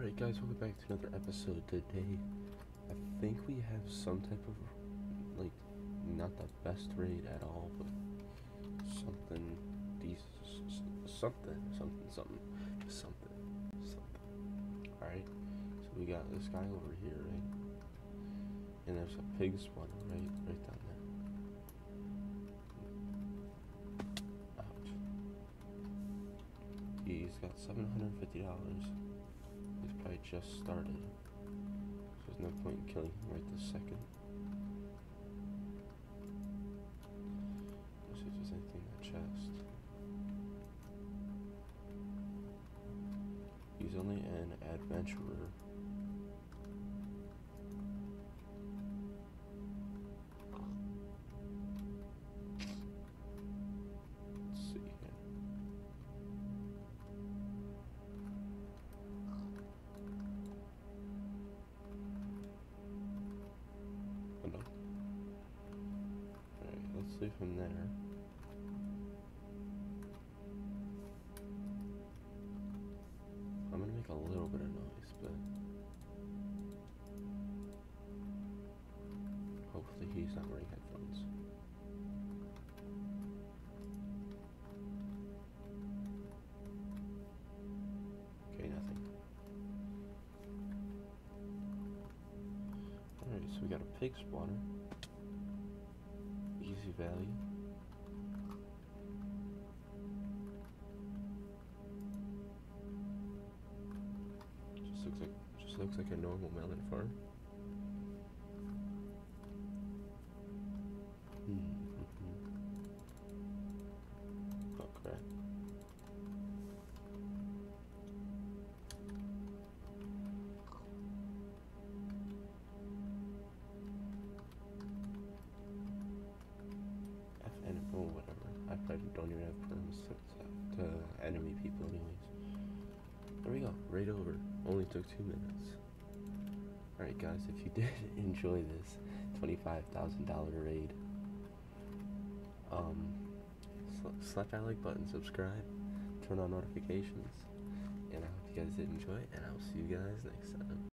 Alright guys, welcome back to another episode. Today, I think we have some type of, like, not the best raid at all, but something decent, something. Alright, so we got this guy over here, right? And there's a pig spawner right down there. Ouch. He's got $750. He's probably just started, so there's no point in killing him right this second. Let's see if there's anything in that chest. He's only an adventurer. Let's see here. Oh no. Alright, let's leave him there. I'm gonna make a little bit of noise, but hopefully he's not wearing headphones. Okay, nothing. Alright, so we got a pig spawner. Easy value. Just looks like a normal melon farm. Oh crap. Or whatever. I probably don't even have perms to enemy people anyways. There we go. Right over. Only took 2 minutes. Alright guys, if you did enjoy this $25,000 raid, slap that like button, subscribe, turn on notifications, and I hope you guys did enjoy, and I will see you guys next time.